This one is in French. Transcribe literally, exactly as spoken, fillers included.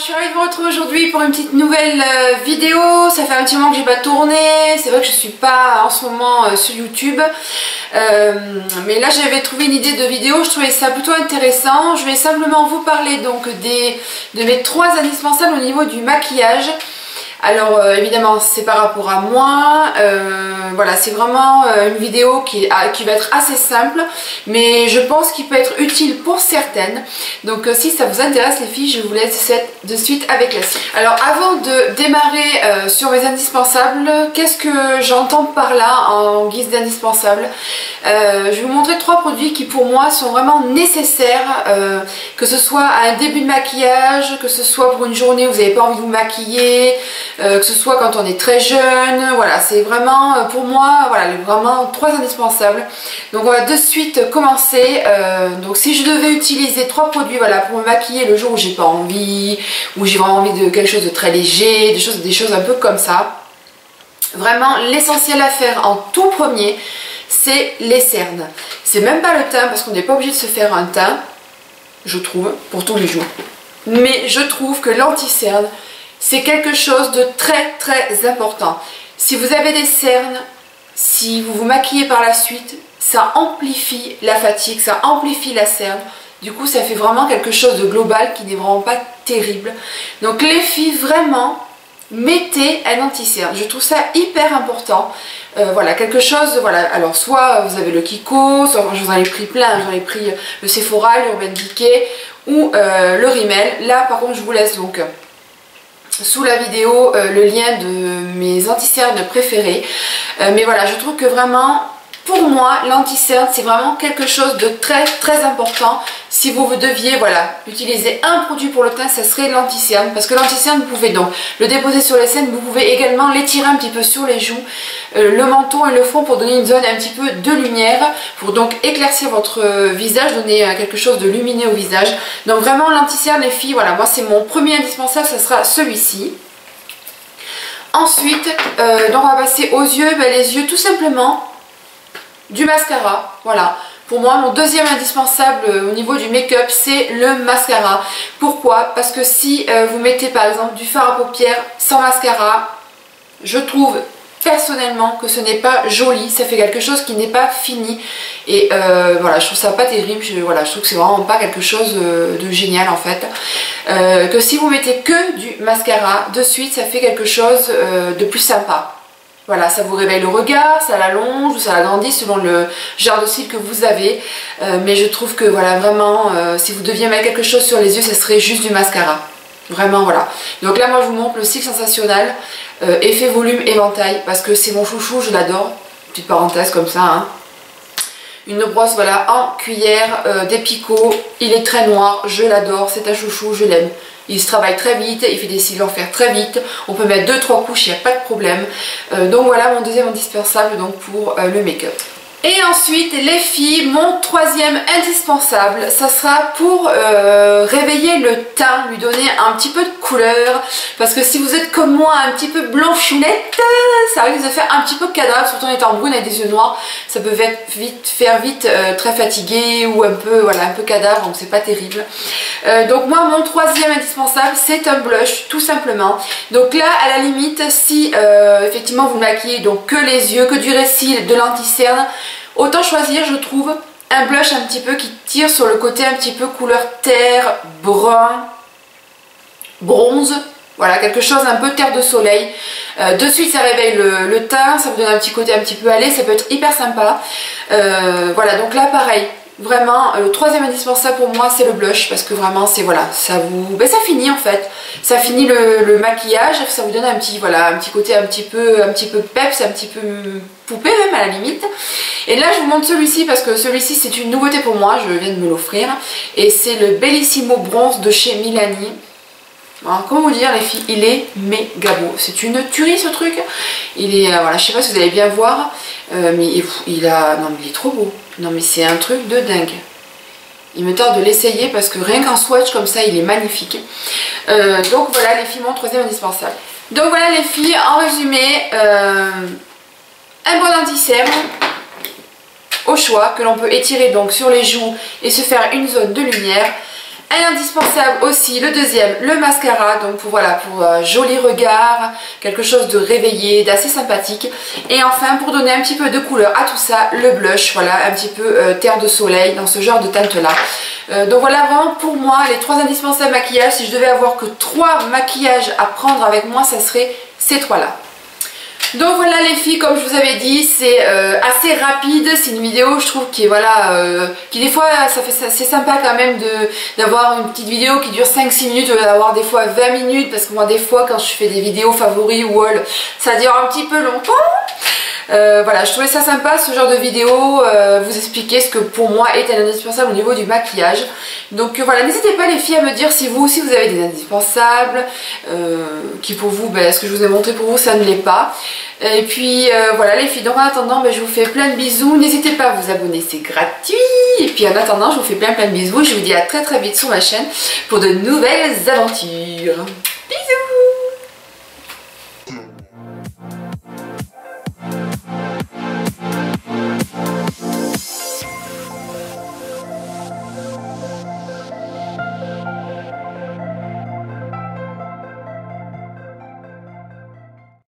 suis ravie de vous retrouver aujourd'hui pour une petite nouvelle euh, vidéo. Ça fait un petit moment que j'ai pas tourné, c'est vrai que je suis pas en ce moment euh, sur YouTube. Euh, mais là j'avais trouvé une idée de vidéo, je trouvais ça plutôt intéressant. Je vais simplement vous parler donc des, de mes trois indispensables au niveau du maquillage. Alors euh, évidemment c'est par rapport à moi, euh, voilà, c'est vraiment euh, une vidéo qui, qui va être assez simple, mais je pense qu'il peut être utile pour certaines. Donc euh, si ça vous intéresse les filles, je vous laisse de suite avec la suite. Alors avant de démarrer euh, sur mes indispensables, qu'est-ce que j'entends par là en guise d'indispensables? euh, Je vais vous montrer trois produits qui pour moi sont vraiment nécessaires, euh, que ce soit à un début de maquillage, que ce soit pour une journée où vous n'avez pas envie de vous maquiller, Euh, que ce soit quand on est très jeune. Voilà, c'est vraiment euh, pour moi voilà, vraiment trois indispensables. Donc on va de suite commencer. Euh, donc si je devais utiliser trois produits voilà, pour me maquiller le jour où j'ai pas envie, où j'ai vraiment envie de quelque chose de très léger, des choses, des choses un peu comme ça, vraiment l'essentiel à faire en tout premier, c'est les cernes. C'est même pas le teint, parce qu'on n'est pas obligé de se faire un teint, je trouve, pour tous les jours. Mais je trouve que l'anti-cerne, c'est quelque chose de très très important. Si vous avez des cernes, si vous vous maquillez par la suite, ça amplifie la fatigue, ça amplifie la cerne. Du coup, ça fait vraiment quelque chose de global qui n'est vraiment pas terrible. Donc les filles, vraiment, mettez un anti-cerne. Je trouve ça hyper important. Euh, voilà, quelque chose, voilà, alors soit vous avez le Kiko, soit j'en ai pris plein, j'en ai pris le Sephora, l'Urban Decay ou euh, le Rimmel. Là, par contre, je vous laisse donc sous la vidéo euh, le lien de mes anti-cernes préférés. Euh, mais voilà, je trouve que vraiment, pour moi, l'anti-cerne, c'est vraiment quelque chose de très très important. Si vous deviez voilà, utiliser un produit pour le teint, ça serait l'anti-cerne. Parce que l'anti-cerne, vous pouvez donc le déposer sur les cernes, vous pouvez également l'étirer un petit peu sur les joues, euh, le menton et le front pour donner une zone un petit peu de lumière, pour donc éclaircir votre visage, donner euh, quelque chose de lumineux au visage. Donc vraiment l'anti-cerne les filles, voilà, moi c'est mon premier indispensable, ça sera celui-ci. Ensuite, euh, donc on va passer aux yeux, ben, les yeux tout simplement du mascara, voilà. Pour moi, mon deuxième indispensable au niveau du make-up, c'est le mascara. Pourquoi? Parce que si euh, vous mettez par exemple du fard à paupières sans mascara, je trouve personnellement que ce n'est pas joli, ça fait quelque chose qui n'est pas fini. Et euh, voilà, je trouve ça pas terrible, je, voilà, je trouve que c'est vraiment pas quelque chose de, de génial en fait. Euh, que si vous mettez que du mascara, de suite, ça fait quelque chose euh, de plus sympa. Voilà, ça vous réveille le regard, ça l'allonge ou ça l'agrandit selon le genre de cils que vous avez. Euh, mais je trouve que voilà, vraiment, euh, si vous deviez mettre quelque chose sur les yeux, ça serait juste du mascara. Vraiment, voilà. Donc là, moi, je vous montre le Cils Sensationnel, euh, effet volume éventail, parce que c'est mon chouchou, je l'adore. Petite parenthèse comme ça, hein. Une brosse, voilà, en cuillère, euh, des picots. Il est très noir, je l'adore, c'est un chouchou, je l'aime. Il se travaille très vite, il fait des cils en fer très vite. On peut mettre deux trois couches, il n'y a pas de problème. Euh, donc voilà mon deuxième indispensable donc pour euh, le make-up. Et ensuite les filles, mon troisième indispensable, ça sera pour euh, réveiller le teint, lui donner un petit peu de couleur. Parce que si vous êtes comme moi un petit peu blanchounette, ça risque de faire un petit peu cadavre, surtout en étant brune avec des yeux noirs. Ça peut vite, faire vite euh, très fatigué ou un peu, voilà, un peu cadavre, donc c'est pas terrible. Euh, donc moi mon troisième indispensable c'est un blush tout simplement. Donc là à la limite si euh, effectivement vous maquillez donc que les yeux, que du récil, de l'anti-cerne, autant choisir je trouve un blush un petit peu qui tire sur le côté un petit peu couleur terre, brun, bronze. Voilà, quelque chose un peu terre de soleil. Euh, de suite ça réveille le, le teint, ça vous donne un petit côté un petit peu allé, ça peut être hyper sympa. Euh, voilà, donc là pareil. Vraiment, le troisième indispensable pour moi, c'est le blush, parce que vraiment, c'est voilà, ça vous, ben, ça finit en fait, ça finit le, le maquillage, ça vous donne un petit, voilà, un petit côté un petit peu, un petit peu peps, un petit peu poupée même à la limite. Et là, je vous montre celui-ci parce que celui-ci, c'est une nouveauté pour moi, je viens de me l'offrir, et c'est le Bellissimo Bronze de chez Milani. Alors, comment vous dire les filles, il est méga beau, c'est une tuerie ce truc. Il est, euh, voilà, je sais pas si vous allez bien voir, euh, mais il, il a, non mais il est trop beau. Non mais c'est un truc de dingue. Il me tarde de l'essayer parce que rien qu'en swatch comme ça, il est magnifique. Euh, donc voilà les filles, mon troisième indispensable. Donc voilà les filles, en résumé, euh, un bon anti-cerne au choix que l'on peut étirer donc sur les joues et se faire une zone de lumière. Un indispensable aussi, le deuxième, le mascara, donc pour, voilà, pour un joli regard, quelque chose de réveillé, d'assez sympathique. Et enfin, pour donner un petit peu de couleur à tout ça, le blush, voilà, un petit peu euh, terre de soleil, dans ce genre de teinte-là. Euh, donc voilà, vraiment pour moi, les trois indispensables maquillages, si je devais avoir que trois maquillages à prendre avec moi, ça serait ces trois-là. Donc voilà les filles, comme je vous avais dit, c'est euh, assez rapide, c'est une vidéo je trouve qui est voilà, euh, qui des fois ça fait c'est sympa quand même de d'avoir une petite vidéo qui dure cinq six minutes, d'avoir des fois vingt minutes, parce que moi des fois quand je fais des vidéos favoris ou haul, ça dure un petit peu longtemps. Euh, voilà, je trouvais ça sympa ce genre de vidéo, euh, vous expliquer ce que pour moi est un indispensable au niveau du maquillage. Donc euh, voilà, n'hésitez pas les filles à me dire si vous aussi vous avez des indispensables, euh, qui pour vous, ben, ce que je vous ai montré pour vous ça ne l'est pas. Et puis euh, voilà les filles, donc en attendant ben, je vous fais plein de bisous, n'hésitez pas à vous abonner, c'est gratuit. Et puis en attendant je vous fais plein plein de bisous et je vous dis à très très vite sur ma chaîne pour de nouvelles aventures.